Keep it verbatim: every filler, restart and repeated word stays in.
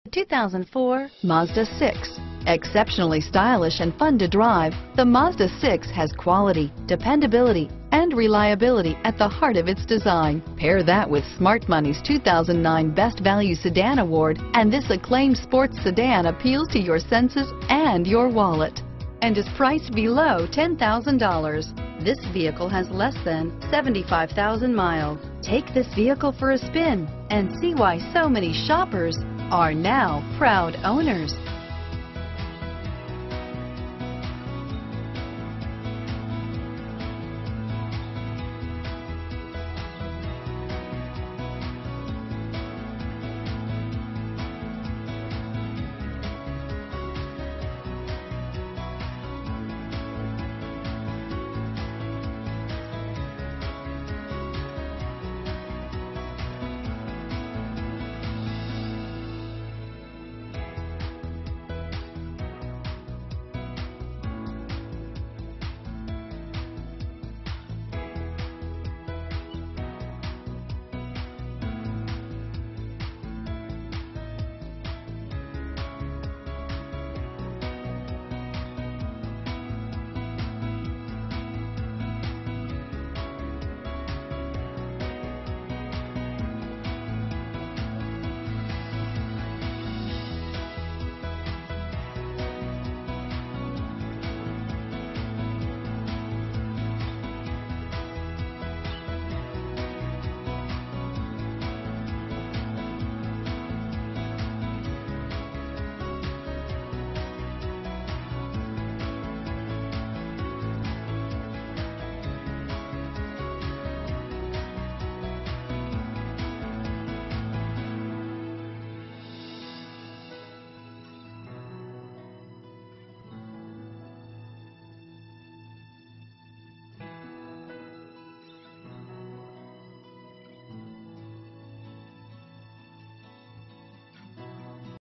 two thousand four Mazda six. Exceptionally stylish and fun to drive, the Mazda six has quality, dependability, and reliability at the heart of its design. Pair that with Smart Money's two thousand nine Best Value Sedan Award, and this acclaimed sports sedan appeals to your senses and your wallet, and is priced below ten thousand dollars. This vehicle has less than seventy-five thousand miles. Take this vehicle for a spin and see why so many shoppers are now proud owners.